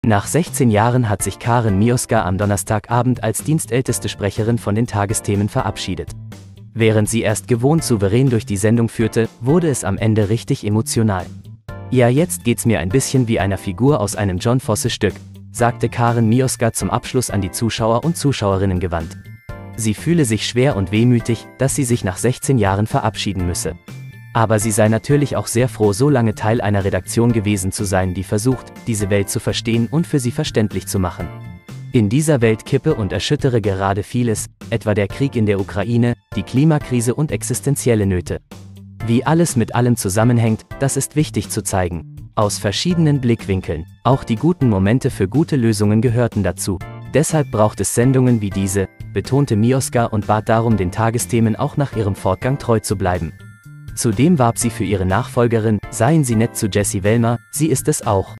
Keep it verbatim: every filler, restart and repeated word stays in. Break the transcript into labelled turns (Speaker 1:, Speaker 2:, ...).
Speaker 1: Nach sechzehn Jahren hat sich Karen Mioska am Donnerstagabend als dienstälteste Sprecherin von den Tagesthemen verabschiedet. Während sie erst gewohnt souverän durch die Sendung führte, wurde es am Ende richtig emotional. Ja, jetzt geht's mir ein bisschen wie einer Figur aus einem John Fosse-Stück, sagte Karen Mioska zum Abschluss an die Zuschauer und Zuschauerinnen gewandt. Sie fühle sich schwer und wehmütig, dass sie sich nach sechzehn Jahren verabschieden müsse. Aber sie sei natürlich auch sehr froh, so lange Teil einer Redaktion gewesen zu sein, die versucht, diese Welt zu verstehen und für sie verständlich zu machen. In dieser Welt kippe und erschüttere gerade vieles, etwa der Krieg in der Ukraine, die Klimakrise und existenzielle Nöte. Wie alles mit allem zusammenhängt, das ist wichtig zu zeigen. Aus verschiedenen Blickwinkeln. Auch die guten Momente für gute Lösungen gehörten dazu. Deshalb braucht es Sendungen wie diese, betonte Mioska und bat darum, den Tagesthemen auch nach ihrem Fortgang treu zu bleiben. Zudem warb sie für ihre Nachfolgerin: Seien Sie nett zu Jessie Wellmer, sie ist es auch.